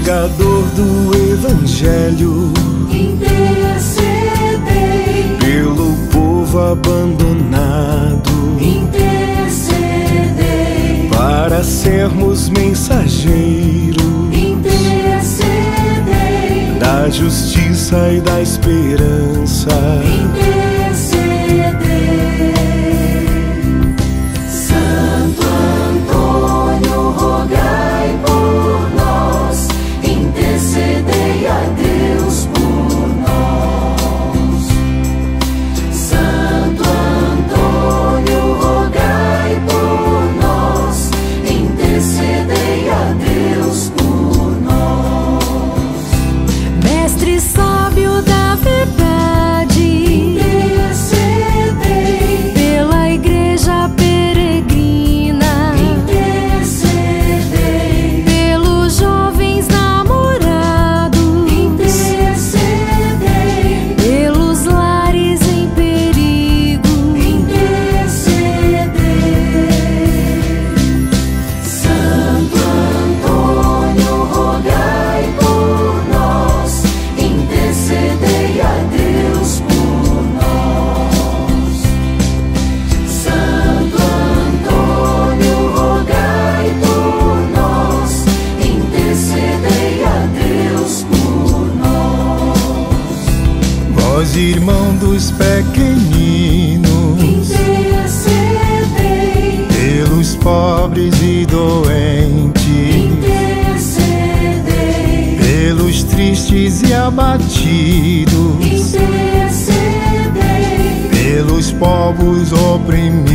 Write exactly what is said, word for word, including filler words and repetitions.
pregador do Evangelho, intercedei pelo povo abandonado, intercedei para sermos mensageiros intercedei da justiça e da esperança. Santo Antônio, rogai por nós, intercedei a Deus por nós. Santo Antônio, rogai por nós, intercedei a Deus por nós. Mestre sábio da verdade, intercedei pela igreja peregrina, intercedei pelos jovens namorados, intercedei pelos lares em perigo, intercedei. Santo Antônio, rogai por nós, intercedei a Deus por nós. Santo Antônio, rogai por nós, intercedei a Deus por nós. Vós, irmão dos pequeninos, Intercedei, pelos pobres e doentes, intercedei, pelos tristes e abatidos, intercedei, pelos povos oprimidos.